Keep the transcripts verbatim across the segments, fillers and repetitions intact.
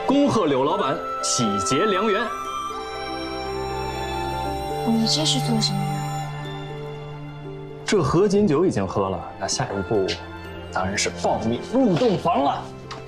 恭贺柳老板喜结良缘。 你这是做什么呀？ 这合卺酒已经喝了，那下一步当然是抱你入洞房了。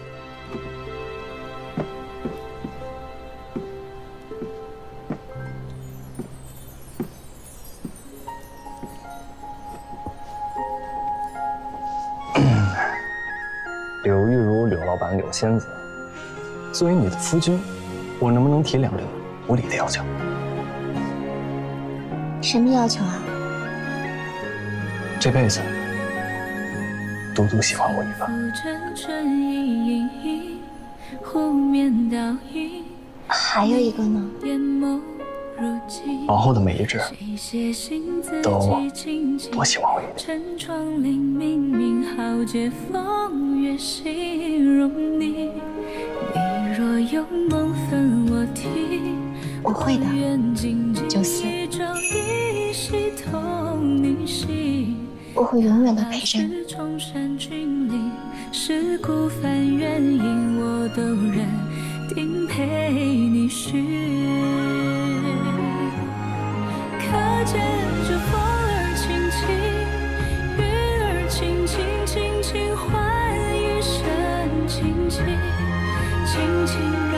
柳玉如、柳老板、柳仙子，作为你的夫君，我能不能提两个无理的要求？ 什么要求啊？ 这辈子独独喜欢我一个。 还有一个呢？ 往后的每一日，都多喜欢我一点。 我会的，九思。我会永远的陪着你。是孤帆远影，我都认定陪你去。可见这风儿轻轻，雨儿轻轻，轻轻换一身清静，轻轻。